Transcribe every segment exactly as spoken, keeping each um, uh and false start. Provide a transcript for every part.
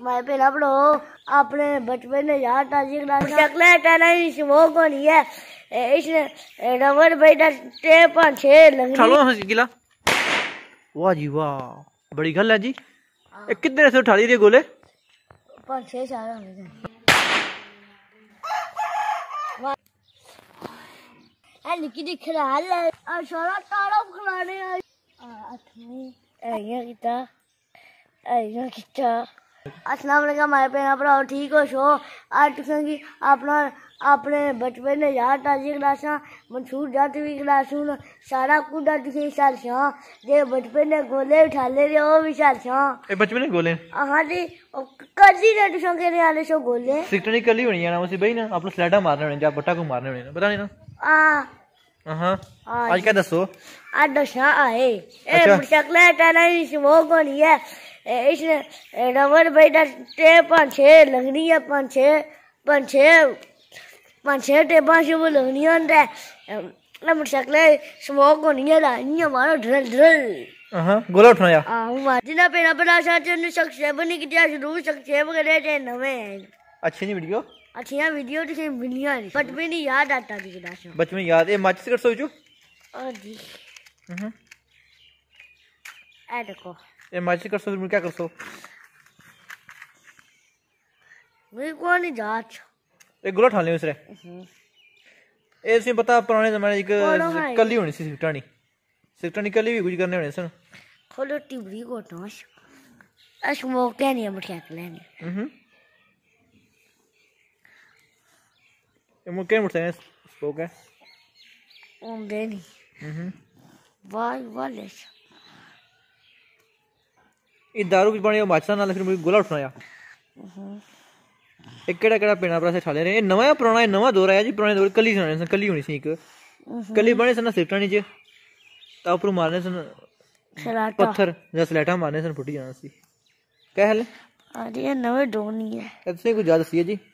माए पेला पढ़ो अपने बचपन में याद ताजी शक्ल टैलेंट वो कौन है इसने डबल बेटा टे पांच छह लग चलो गिला वाह जी वाह बड़ी गल है जी ए कितने से उठा ली रे गोले पांच छह साल हो गए ए निकी दिख रहा है आ सारा तारा खिलाने आ अठवीं ऐया किता ऐया किता अस्सलाम वालेकुम माय पेना भराओ ठीक हो सो आज तुसें गी अपना अपने बचपन में याद ताजी क्लासां मंसूर जाती क्लासूं सारा कुछ तुसें सालसां जे बचपन ने गोले उठाले रे ओ भी सालसां ए बचपन में गोले हां जी कल्ली ने तुसें केने आले सो गोले सिकटनी कल्ली होनी है ना उसी भाई ना अपने स्लैडा मारने होने जा बट्टा को मारने होने पता नहीं ना हां हां आज क्या दसो आज दशा आए ए शक्ल टैलेंट वो कौन है इसने डबल बेटा टे पांच छह लगनी है पांच छह पांच छह पांच छह टेबा से वो लगनी होता है लम शक्ल स्मोक होनी है लानी हमारा ड्रिल ड्रिल हां गोला उठना यार हां जिना पेना बड़ा साथ ने सक्सेस बनी कि शुरू सक्सेस करे थे नवे अच्छी नहीं वीडियो अच्छी वीडियो दिखे मिलियां बचपन की याद आता थी क्लास बचपन याद ए माचिस कर सो जो और जी हम्म ए देखो ये माचिस कर सो फिर क्या कर सो मेरे को नहीं जाच एक गोला उठा ले उसरे ए सी पता पुराने जमाने एक कल्ली होनी सी सिकटानी सिकटानी कल्ली भी कुछ करने होने सन खोलो टिबरी को नोश अस मौके नहीं मठिया लेने हम्म ये मुके मुठे स्पोक है ओंदे नहीं हम्म वाह वाह ले ये दारू की पानी माचसा नाल फिर मुझे गोला उठना या एक केड़ा केड़ा पेना पर से ठाले रे नवा पुराना नवा दौर आया जी पुराने दौर कली सुनाने कली होनी सी एक कली बने सन सिकटानी च ता ऊपर मारने सन पत्थर या स्लेटा मारने सन फुटी जाना सी क्या हाल है अरे ये नवे दौर नहीं है ऐसे कुछ ज्यादा सी है जी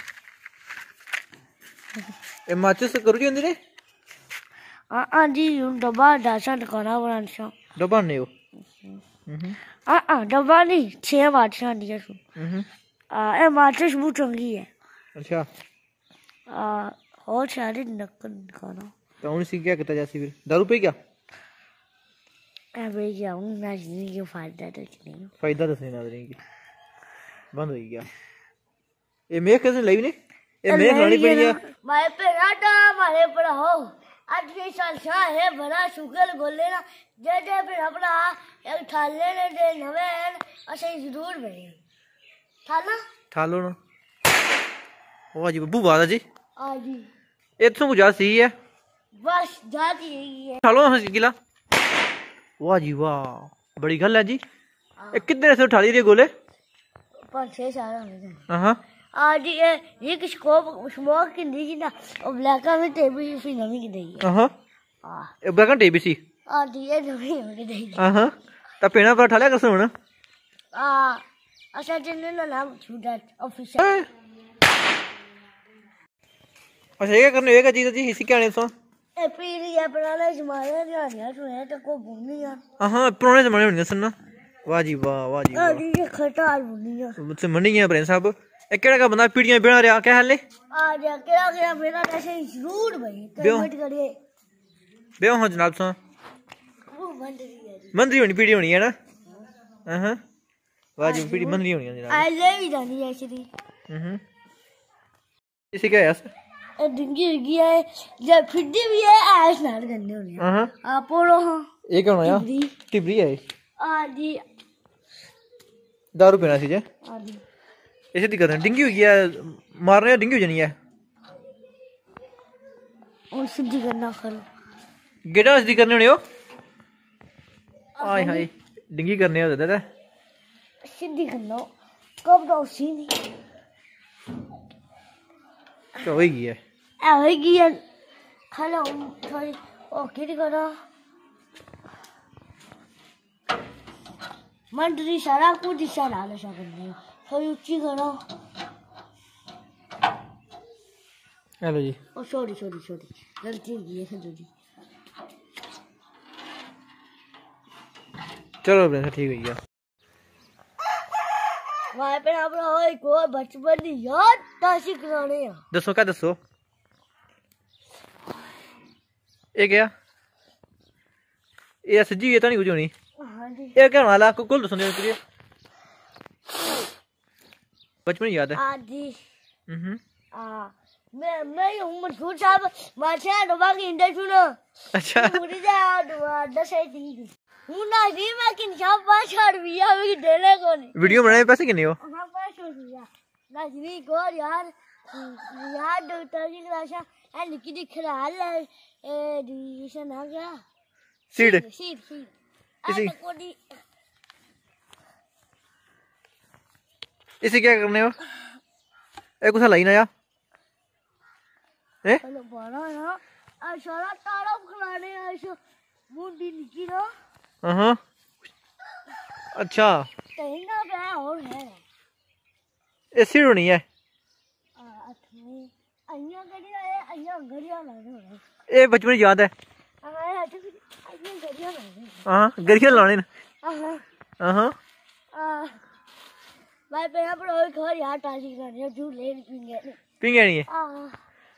ए माचिस करू जी अंदर रे हां जी डब्बा दासा दुकाना बनाने से डब्बा ने हो हां हां डब्बा नहीं छह माचिस दिया सु हम्म आ ए माचिस बहुत चंगी है अच्छा आ और सारे नकल खाना तो उन सी क्या करता जैसी फिर दारू पे क्या ए भाई जाऊं ना जिंदगी के फायदा तो नहीं फायदा तो सही ना देंगे बंद हो गया ये मैं कैसे लई ने ये मैं खानी पड़ी है माय पे राटा मारे पड़ा हो आज के साल छा है बड़ा शुगर गोले ना जे जे पे अपना एक ठाले ने दे नवे असे जरूर बने ठाला ठालो ना ओ जी बब्बू बादा जी आ जी इथों कुछ सी है बस जाती यही है ठालो गिला वाह जी वाह बड़ी गल है जी ए कितने से उठा ली रे गोले पांच छह साल हो गए हां आज ये ये किस को स्मोक की दी ना और ब्लैक में टेबल सी नवी की दी है हां हां ए ब्लैक टेबल सी आ दी ये नवी की दी हां ता पेना पर ठाले कर सुन आ अच्छा जने ना नाम छूटा ऑफिसर अच्छा ये करने ये का चीज जी इसी क्या ने सो ए पीली है पुराने जमाने में आया तो है तो को भूलनी है हां पुराने जमाने में सुन ना वाह जी वाह वाह जी वाह ये खटाल भूलनी है मुझसे मनी है ब्रेन साहब ए केड़ा का बंदा पीड़ियां बिना रहा क्या हाल है आ जा केड़ा केड़ा मेरा कैसे जरूर भाई कमेंट करिए बेओ हो जनाब सो वो मंदरी है मंदरी होनी पीड़ी होनी है ना हां वाह जी पीड़ी मंदरी होनी है जनाब आई ले ही जानी है श्री हम्म इसी क्या है ए डिंगी डिंगी है जब फिड्डी भी है ऐस नाल गंदे होने हां आ पोड़ो हां ये क्या होया टिबरी है आ जी दारू पीना सी जे आ जी ऐसे दी करने डिंगी हो गया मारने डिंगी हो जानी है और सीधी करना खल गेड़ा सीधी करने होने हो आय हाय डिंगी करने हो दादा सीधी करना कब तो सीधी तो होई गई है आ होई गई है खाला थोड़ी ओ किडी करा मंडरी सारा कुछ दिशा ला ले सकते थोड़ी ऊंची करो हेलो जी ओ सॉरी सॉरी सॉरी गलती हो गई है जी चलो ठीक है माए पे आप एक और बचपन दी याद ताजी कराने आ दसो क्या दसो ये क्या ये सजी ये तो नहीं कुछ होनी हां जी ये क्या वाला को कुल दसो दे बचपन याद है हां जी हम्म आ मैं मैं उमर छूट साहब माछा डबा की इंडा सुनो अच्छा पूरी जा दस है दी हूं ना जी मैं किन साहब पाँच रुपया भी देने को नहीं वीडियो बनाने में पैसे कितने हो हां पाँच रुपया ना जी को यार यार डॉक्टर जी क्लासा ए निकी दिख रहा है ए डिवीजन आ गया सीड सीड सीड इसी को दी इसे क्या करने हो ए कुछ लाई ना यार ए हेलो बड़ा ना आ सारा तारा खिलाने ऐसे मुंडी निकी ना हां अच्छा कहीं ना पे और है ये सीड नहीं है आ अथमे अइया गड़िया है अइया गड़िया लाने ये बचपन याद है हमारे हाथ में अइया गड़िया लाने हां गरिया लाने हां हां आ भाई पे यहां पर और घर यार ताजी करने जो ले पिंगे पिंगे नहीं है आ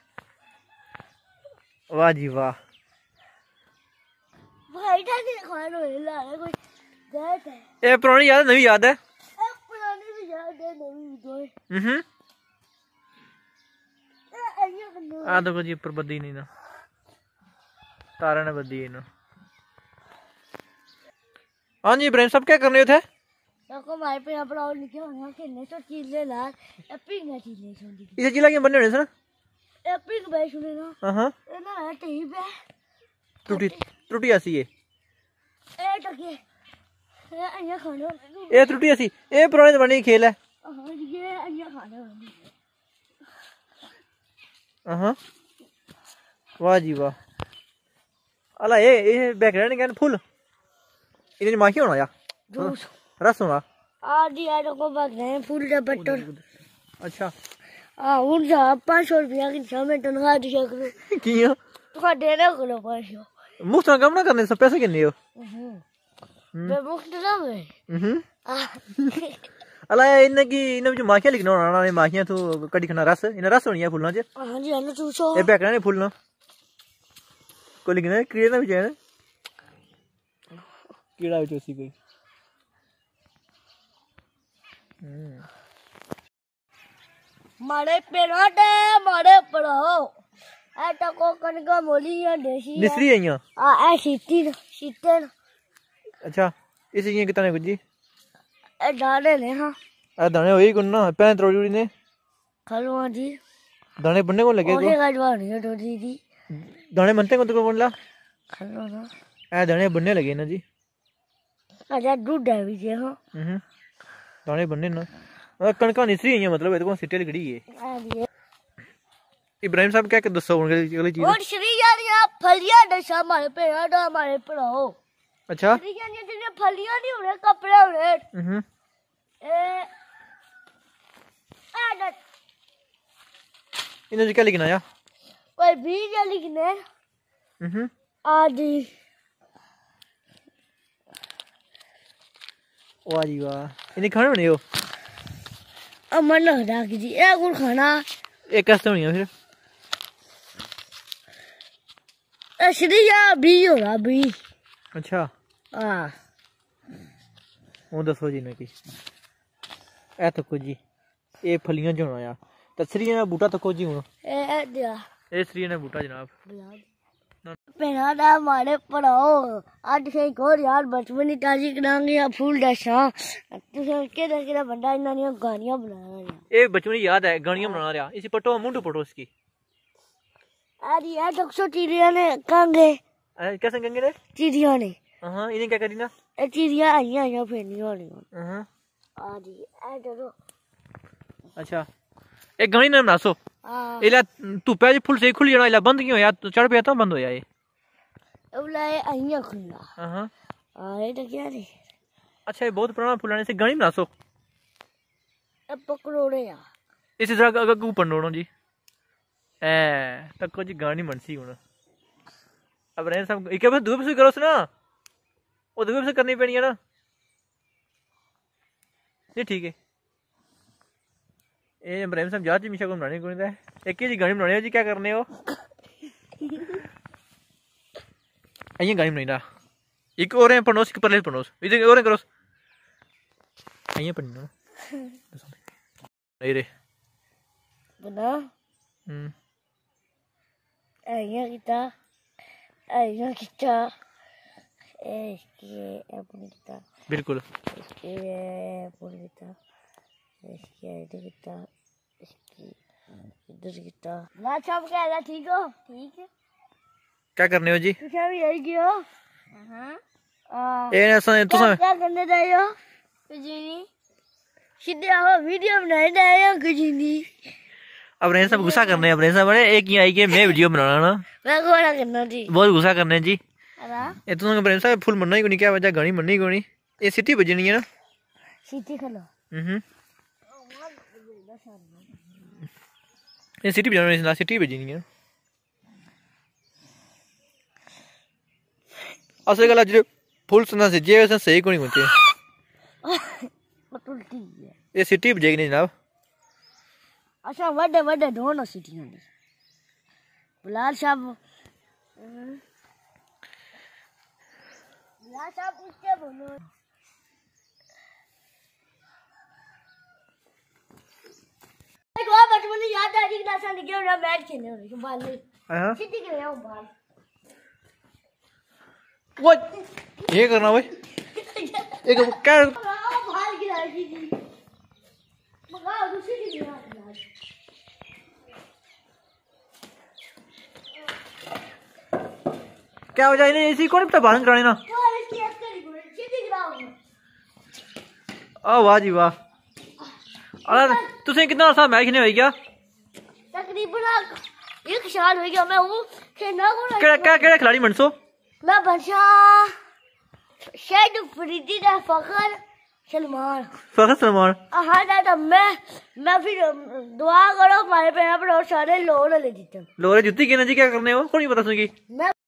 वाह जी वाह भाई ताजी खानो हिला है कोई देख है ये पुरानी याद है नई याद है ए पुरानी भी याद है नई भी दो हम्म ए अइया बनो आ देखो जी ऊपर बद्दी नहीं ना तारा ने बद्दी है ना हाँ जी इब्राहिम साहब क्या करने थे देखो भाई पे यहां पर और लिखे होना कि ने तो चीज ले ला ए पिंग चीज ले सुन इसे जिला के बनने होने सर ए पिंग भाई सुने ना हां ए ना है टी पे त्रुटि त्रुटि ऐसी है ए टके ए अइया खानो ये त्रुटि ऐसी ये पुराने जमाने की खेल है हां ये अइया खानो हां वाह जी वाह अला ये ये बैकग्राउंड क्या फुल इन्हें माखी होना या जूस रस होना आदि यार को भाग रहे फूल का बटर अच्छा आ उन जा पाँच सौ रुपया की समय तनख्वाह दी करो किया तो देना करो पाँच सौ मुफ्त में काम ना करने सब पैसे कितने हो मैं मुफ्त ना में हम्म अला इन्हें की इन्हें जो माखियां लिखना होना ना माखियां तो कड़ी खाना रस इन्हें रस होनी है फूलना च हां जी हेलो चूसो ये बैकग्राउंड है फूलना को लिखना है कीड़ा ना भी जाए कीड़ा भी चोसी कोई मारे पेराटे मारे पड़ो ए तो को कनका मोली या देसी निसरी है यहाँ आ ए सीटी सीटे अच्छा इसे ये कितने कुछ जी ए डाले ले हां आ दाने वही कौन ना पैन तोड़ी उड़ी ने खलवा जी दाने बनने को लगे ओहे गजवा नहीं तो दीदी दाने बनते को तो कौन ला खलवा ना ए दाने बनने लगे ना जी अच्छा दूध है भी हां हम्म दाने बनने ना कणका निसरी है मतलब ये तो सिटी खड़ी है इब्राहिम साहब क्या दसो अगली चीज और श्री यार यहाँ फलियां दशा हमारे पे यार हमारे पे रहो अच्छा श्री यार ये जो फलियां नहीं हो रहे कपड़े हो रहे हम्म ए आ इन्हें क्या लिखना या कोई बीज है लिखने हम्म आदि वाह जी वाह इन्हें खाने होने हो अमर लगता कि जी ए गुड़ खाना एक कैसे होनी है फिर ए श्री यार बी हो रहा बी अच्छा हां वो दसो जी ने की ए तको जी ये फलियां जो होना या तसरी ने बूटा तको जी हूं ए ए दिया ए श्री ने बूटा जनाब पेना दा हमारे पढ़ाओ आज से को यार बचपन की ताजी करांगे या फूल दशा तुसे के दे के बंदा इन्ना नी गानियां बना रहा है ए बचपन की याद है गानियां बना रहा इसी पटो मुंडू पटो इसकी अरे यार दक्षो चिड़िया ने कांगे कैसे गंगे ने चिड़िया ने हां इन्हें क्या करी ना ए चिड़िया आईया आईया फेरनी होनी हां आदि ए डरो अच्छा एक गानी नाम नासो हां इला तू पे फुल से खुल जाना इला बंद क्यों या तो चढ़ पे तो बंद हो जाए उलाए आईया खुला हां आए तो क्या रे अच्छा ये बहुत पुराना फुलाने से गानी नासो ए पकड़ो रे यार इसी तरह अगर ऊपर नोड़ो जी ए तक जी गानी मनसी हुन अब रे सब एक बार दूर से करो ना वो दूर से करनी पड़ी है ना नहीं ठीक है ए इब्राहिम साहब जा जी मिशा को बनाने को नहीं एक ही जी गाड़ी बनाने जी क्या करने हो आइए गाड़ी बनाई ना एक और है पनोस के पहले पनोस इधर और करो आइए पन्नो नहीं रे बना हम्म आइए kita आइए kita eh इसके अपन kita बिल्कुल इसके अपन kita इसके इधर kita इसकी इधर kita ना सब क्या है ठीक हो ठीक है क्या करने हो जी तू क्या भी यही कियो हां ए ना सुन तू सुन क्या करने रहे हो कुछ नहीं सीधे आओ वीडियो बनाने रहे हो कुछ नहीं अब रेन सब गुस्सा करने अब रेन सब बड़े एक ही आई के मैं वीडियो बनाना ना मैं गोरा करना जी बहुत गुस्सा करने जी अरे ये तो रेन सब फुल मनना ही को नहीं क्या वजह गाड़ी मननी को नहीं ये सिटी बजनी है ना सीटी खलो हम्म ये सिटी बजाना नहीं सिटी बजनी है असल गल अज फुल सुना से जे वैसे सही को नहीं होते उल्टी है ये सिटी बजेगी नहीं जनाब अच्छा वड्डे वड्डे दोनों सिटी होंदी बुलार साहब बुलार साहब पूछते बोलो एक और बचपन में याद आ रही क्लास में गेम ना बैठ खेलने वाली बाल नहीं हां सिटी के ले बाल वो ये करना भाई एक क्या बाल गिरा दी मगा दूसरी गिरा क्या वजह इन्हें इसी को नहीं पता बालन कराने ना आ वाह जी वाह अरे तुझे कितना अर्सा मैच खेलने हो गया तकरीबन एक साल हो गया मैं हूं खेलना को केड़ा केड़ा केड़ा खिलाड़ी मनसो मैं बंशा शायद फरीदी दा फखर सलमान फखर सलमान हां दादा मैं मैं फिर दुआ करो हमारे पे पर और सारे लोर ले जीते लोरे जुत्ती के ना जी क्या करने हो को नहीं पता सुन की मैं